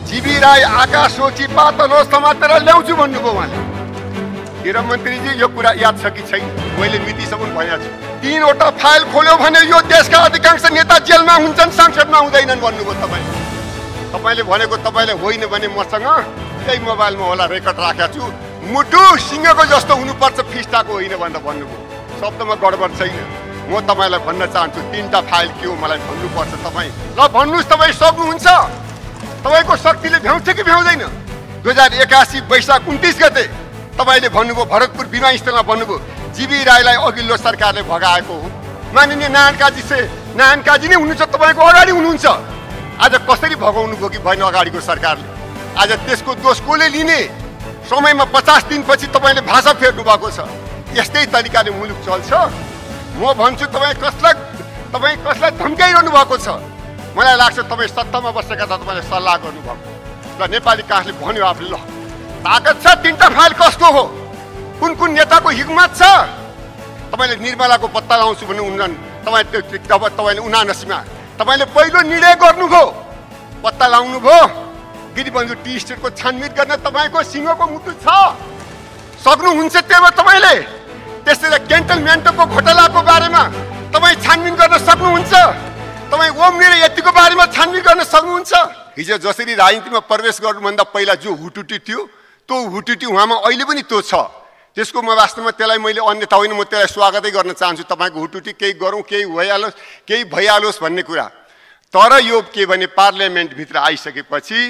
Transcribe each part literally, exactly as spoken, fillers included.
GB Rai आकाश सोची पातलो समातेर ल्याउँछु भन्नुभयो उहाँले। गृहमन्त्रीजी यो कुरा याद छ कि छैन? मैले मितिसम्म भनेको छु। तीनवटा फाइल खोल्यो भने यो देशका अधिकांश नेता जेलमा हुन्छन्, संसदमा हुँदैनन् भन्नुभयो तपाईँ। तपाईँले भनेको तपाईँले होइन भने मसँग त्यही मोबाइलमा होला रेकर्ड राखेको छु। मुटु सिंहको जस्तो हुनुपर्छ, फिस्टाको होइन भनेर भन्नुभयो। शब्दमा गडबड छैन। म तपाईँलाई भन्न चाहन्छु तीनटा फाइल के हो मलाई भन्नुपर्छ। तपाईँ ल भन्नुहोस्, तपाईँ सक्नुहुन्छ? तपाईँको शक्तिले भ्याउँछ कि भ्याउँदैन? दुई हजार एकासी वैशाख उन्तिस गते तपाईँले भन्नुभयो, भरतपुर विमानस्थलमा भन्नुभयो जीबी राईलाई अघिल्लो सरकारले भगाएको हो। माननीय नारायण काजी से नारायण काजी नै हुनुहुन्छ, तपाईँको अगाडि हुनुहुन्छ। आज कसरी भगाउनु भयो कि भएन अगाडिको सरकारले? आज त्यसको दोष कसले लिने? समयमा पचास दिनपछि तपाईँले भाषा फेर्नु भएको छ। यस्तै तरिकाले मुलुक चल्छ? म भन्छु तपाईँ कसलाई तपाईँ कसलाई धम्काइरहनु भएको छ? मलाई लाग्छ तपाईँ सत्तामा बसेका त तपाईँले सल्लाह गर्नुभएको र नेपाली काङ्ग्रेसले भन्यो आफूले ल ताकत छ तीनटा फाइल कसको हो, कुन कुन नेताको हिक्मत छ। तपाईँले निर्मलाको पत्ता लगाउँछु भन्नु उन्नान तपाईँ तब तपाईँले उनासीमा तपाईँले पहिलो निर्णय गर्नुभयो, पत्ता लगाउनु भयो। गिरिबन्धु टी स्टेटको छानबिन गर्न तपाईँको सिंहको मुटु छ, सक्नुहुन्छ। त्यही भएर तपाईँले त्यसरी क्यान्टनमेन्टको घोटालाको बारेमा तपाईँ छानबिन गर्न सक्नुहुन्छ। तपाईँ ओम्नेर यतिको बारेमा छानबिन गर्न सक्नुहुन्छ। हिजो जसरी राजनीतिमा प्रवेश गर्नुभन्दा पहिला जो हुटुटी थियो त्यो हुटुटी उहाँमा अहिले पनि त्यो छ। त्यसको म वास्तवमा त्यसलाई मैले अन्यथा होइन, म त्यसलाई स्वागतै गर्न चाहन्छु। तपाईँको हुटुटी केही गरौँ, केही भइहालोस्, केही भइहालोस् भन्ने कुरा। तर यो के भने पार्लियामेन्टभित्र आइसकेपछि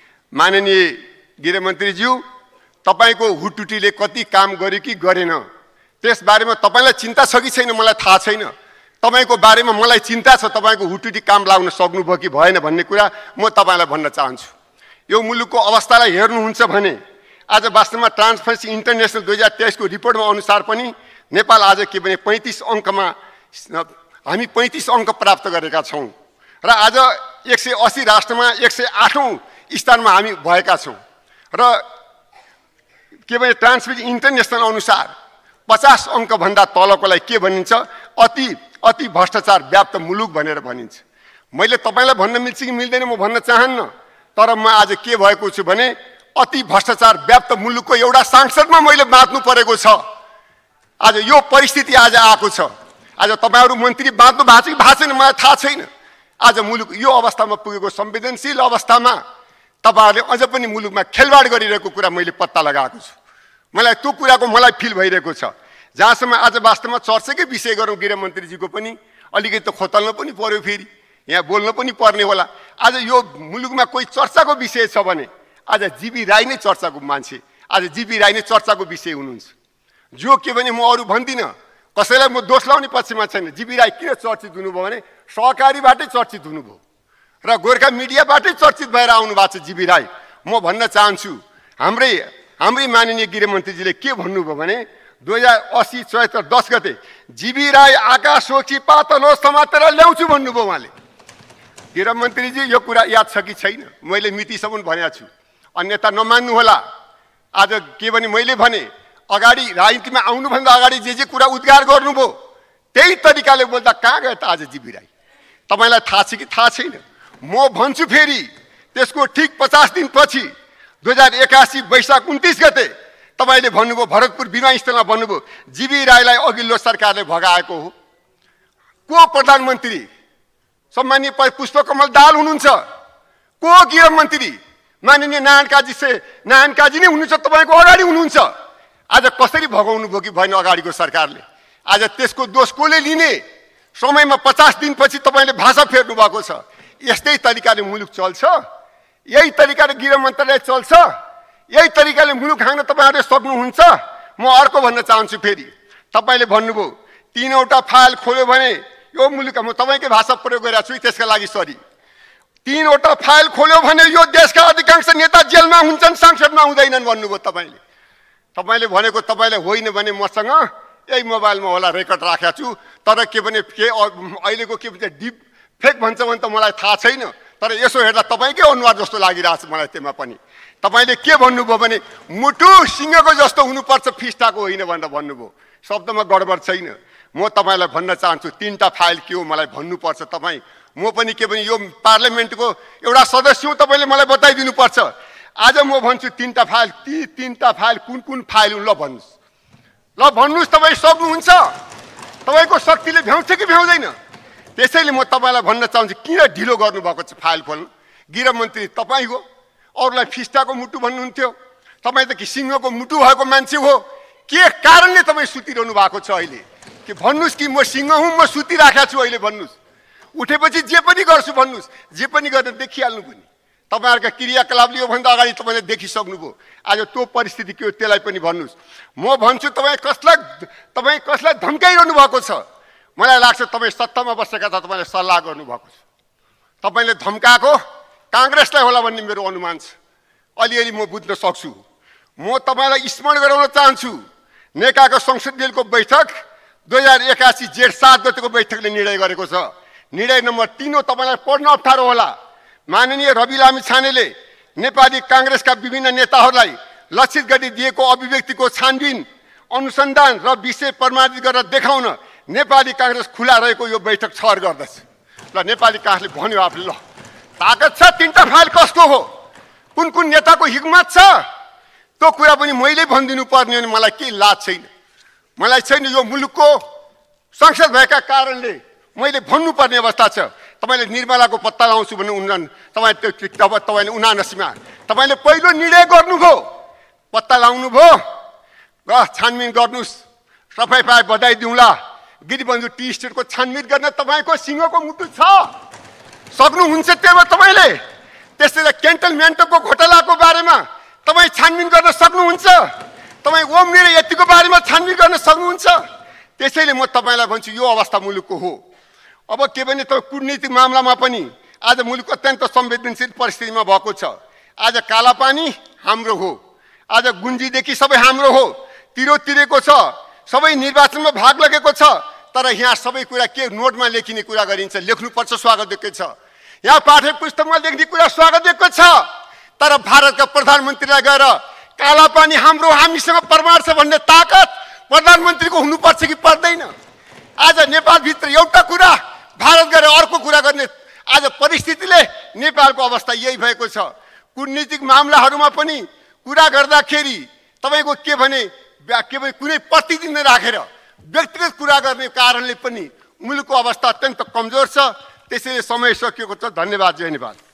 माननीय गृहमन्त्रीज्यू तपाईँको हुटुटीले कति काम गर्यो कि गरेन त्यसबारेमा तपाईँलाई चिन्ता छ कि छैन मलाई थाहा छैन। तपाईँको बारेमा मलाई चिन्ता छ, तपाईँको हुटुटी काम लाग्न सक्नुभयो कि भएन भन्ने कुरा म तपाईँलाई भन्न चाहन्छु। यो मुलुकको अवस्थालाई हेर्नुहुन्छ भने आज वास्तवमा ट्रान्सपरेन्सी इन्टरनेसनल दुई हजार तेइसको रिपोर्टमा अनुसार पनि नेपाल आज के भने पैँतिस अङ्कमा हामी पैँतिस अङ्क प्राप्त गरेका छौँ र आज एक सय अस्सी राष्ट्रमा एक सय आठौँ स्थानमा हामी भएका छौँ। र के भने ट्रान्सपरेन्सी इन्टरनेसनल अनुसार पचास अङ्कभन्दा तलकोलाई के भनिन्छ? अति अति भ्रष्टाचार व्याप्त मुलुक भनेर भनिन्छ। मैले तपाईँलाई भन्न मिल्छ कि मिल्दैन म भन्न चाहन्न, तर म आज के भएको छु भने अति भ्रष्टाचार व्याप्त मुलुकको एउटा सांसदमा मैले बाँच्नु परेको छ। आज यो परिस्थिति आज आएको छ। आज तपाईँहरू मन्त्री बाँच्नु भएको छ कि भएको छैन मलाई थाहा छैन। आज मुलुक यो अवस्थामा पुगेको संवेदनशील अवस्थामा तपाईँहरूले अझ पनि मुलुकमा खेलवाड गरिरहेको कुरा मैले पत्ता लगाएको छु। मलाई त्यो कुराको मलाई फिल भइरहेको छ। जहाँसम्म आज वास्तवमा चर्चाकै विषय गरौँ, गृहमन्त्रीजीको पनि अलिकति त खोतल्न पनि पर्यो, फेरि यहाँ बोल्न पनि पर्ने होला। आज यो मुलुकमा कोही चर्चाको विषय छ भने आज जीबी राई नै चर्चाको मान्छे, आज जीबी राई नै चर्चाको विषय हुनुहुन्छ। जो के भने म अरू भन्दिनँ, कसैलाई म दोष लाउने पक्षमा छैन। जीबी राई किन चर्चित हुनुभयो भने सहकारीबाटै चर्चित हुनुभयो र गोर्खा मिडियाबाटै चर्चित भएर आउनु भएको छ जीबी राई। म भन्न चाहन्छु हाम्रै हाम्रै माननीय गृहमन्त्रीजीले के भन्नुभयो भने दुई हजार अस्सी चौहत्तर दस गते जीबी राई आकाश सोची पातलो समातेर ल्याउँछु भन्नुभयो उहाँले। गृहमन्त्रीजी यो कुरा याद छ कि छैन? मैले मितिसम्म भनेको छु, अन्यथा नमान्नु होला। आज के भने मैले भने अगाडि राजनीतिमा आउनुभन्दा अगाडि जे जे कुरा उद्गार गर्नुभयो त्यही तरिकाले बोल्दा कहाँ गयो त आज जीबी राई? तपाईँलाई थाहा छ कि थाहा छैन? म भन्छु फेरि त्यसको ठिक पचास दिनपछि दुई हजार एकासी वैशाख उन्तिस गते तपाईँले भन्नुभयो, भरतपुर विमानस्थलमा भन्नुभयो जीबी राईलाई अघिल्लो सरकारले भगाएको हो। को प्रधानमन्त्री? सम्मानीय पुष्पकमल दाहाल हुनुहुन्छ। को गृहमन्त्री? माननीय नारायण काजी से नारायण काजी नै हुनुहुन्छ, तपाईँको अगाडि हुनुहुन्छ। आज कसरी भगाउनु भयो कि भएन अगाडिको सरकारले? आज त्यसको दोष कसले लिने? समयमा पचास दिनपछि तपाईँले भाषा फेर्नु भएको छ। यस्तै तरिकाले मुलुक चल्छ? यही तरिकाले गृह मन्त्रालय चल्छ? यही तरिकाले मुलुक हाँक्न तपाईँहरूले सक्नुहुन्छ? म अर्को भन्न चाहन्छु फेरि तपाईँले भन्नुभयो तीनवटा फाइल खोल्यो भने यो मुलुक, म तपाईँकै भाषा प्रयोग गरेको छु त्यसका लागि सरी। तीनवटा फाइल खोल्यो भने यो देशका अधिकांश नेता जेलमा हुन्छन्, संसदमा हुँदैनन् भन्नुभयो तपाईँले। तपाईँले भनेको तपाईँले होइन भने मसँग यही मोबाइलमा होला रेकर्ड राखेको छु। तर के भने के अहिलेको के भन्छ डिप फेक भन्छ भने त मलाई थाहा छैन, तर यसो हेर्दा तपाईँकै अनुहार जस्तो लागिरहेको छ मलाई। त्यसमा पनि तपाईँले के भन्नुभयो भने मुटु सिंहको जस्तो हुनुपर्छ, फिस्टाको होइन भनेर भन्नुभयो। शब्दमा गडबड छैन। म तपाईँलाई भन्न चाहन्छु तीनटा फाइल के हो मलाई भन्नुपर्छ। तपाईँ म पनि के भने यो पार्लियामेन्टको एउटा सदस्य हुँ, तपाईँले मलाई बताइदिनुपर्छ। आज म भन्छु तीनटा फाइल, ती तीनटा फाइल कुन कुन फाइल हुन् ल भन्नुहोस्, ल भन्नुहोस्। तपाईँ सक्नुहुन्छ? तपाईँको शक्तिले भ्याउँछ कि भ्याउँदैन? त्यसैले म तपाईँलाई भन्न चाहन्छु किन ढिलो गर्नुभएको छ फाइल खोल्नु। गृहमन्त्री तपाईँ हो, अरूलाई फिस्टाको मुटु भन्नुहुन्थ्यो। तपाईँ त कि सिंहको मुटु भएको मान्छे हो, के कारणले तपाईँ सुतिरहनु भएको छ अहिले? कि भन्नुहोस् कि म सिंह हुँ, म सुतिराखेको छु अहिले भन्नुहोस्। उठेपछि जे पनि गर्छु भन्नुहोस्, जे पनि गरेर देखिहाल्नु पनि। तपाईँहरूका क्रियाकलापले योभन्दा अगाडि तपाईँले देखिसक्नुभयो। आज त्यो परिस्थिति के हो त्यसलाई पनि भन्नुहोस्। म भन्छु तपाईँ कसलाई तपाईँ कसलाई धम्काइरहनु भएको छ? मलाई लाग्छ तपाईँ सत्तामा बसेका त तपाईँले सल्लाह गर्नुभएको छ। तपाईँले धम्काएको काङ्ग्रेसलाई होला भन्ने मेरो अनुमान छ। अलिअलि म बुझ्न सक्छु। म तपाईँलाई स्मरण गराउन चाहन्छु, नेकाको संसदीयको बैठक दुई हजार एकासी जेठ सात गतेको बैठकले निर्णय गरेको छ। निर्णय नम्बर तीन हो, तपाईँलाई पढ्न अप्ठ्यारो होला। माननीय रवि लामी छानेले नेपाली काङ्ग्रेसका विभिन्न नेताहरूलाई लक्षित गरी दिएको अभिव्यक्तिको छानबिन, अनुसन्धान र विषय प्रमाणित गरेर देखाउन नेपाली काङ्ग्रेस खुला रहेको यो बैठक छहर गर्दछ। ल नेपाली काङ्ग्रेसले भन्यो आफूले, ल ताकत छ, तीनटा फाइल कसको हो, कुन कुन नेताको हिम्मत छ, त्यो कुरा पनि मैले भनिदिनु पर्ने हो। मलाई केही लाज छैन, मलाई छैन। यो मुलुकको संसद भएका कारणले मैले भन्नुपर्ने अवस्था छ। तपाईँले निर्मलाको पत्ता लाउँछु भन्नु उन्न, तपाईँ त्यो तपाईँले उनासीमा तपाईँले पहिलो निर्णय गर्नुभयो, पत्ता लाउनु भयो, र छानबिन गर्नुहोस्। सफाइ पाए बधाई दिउँला। गिरिबन्धु टी स्टेटको छानबिन गर्न तपाईँको सिंहको मुटु छ, सक्नुहुन्छ त्यो तपाईँले। त्यसैले क्यान्टनमेन्टको घोटालाको बारेमा तपाईँ छानबिन गर्न सक्नुहुन्छ, तपाईँ ओम निर्णय यतिको बारेमा छानबिन गर्न सक्नुहुन्छ। त्यसैले म तपाईँलाई भन्छु यो अवस्था मुलुकको हो। अब के भने त कूटनीतिक मामलामा पनि आज मुलुक अत्यन्त संवेदनशील परिस्थितिमा भएको छ। आज कालापानी हाम्रो हो, आज गुन्जीदेखि सबै हाम्रो हो, तिरो तिरेको छ, सबै निर्वाचनमा भाग लगेको छ। तर यहाँ सबै कुरा के नोटमा लेखिने कुरा गरिन्छ, लेख्नुपर्छ स्वागत योग्य छ। यहाँ पाठ्य पुस्तकमा लेख्ने कुरा स्वागत योग्य छ। तर भारतका प्रधानमन्त्रीलाई गएर कालापानी हाम्रो, हामीसँग प्रमाण छ भन्ने ताकत प्रधानमन्त्रीको हुनुपर्छ कि पर्दैन? आज नेपालभित्र एउटा कुरा भारत गएर अर्को कुरा गर्ने आज परिस्थितिले नेपालको अवस्था यही भएको छ। कूटनीतिक मामलाहरूमा पनि कुरा गर्दाखेरि तपाईँको के भने के भने कुनै प्रतिदिन राखेर व्यक्तिगत कुरा गर्ने कारणले पनि मुलुकको अवस्था अत्यन्त कमजोर छ। त्यसैले समय सकिएको छ। धन्यवाद, जय नेपाल।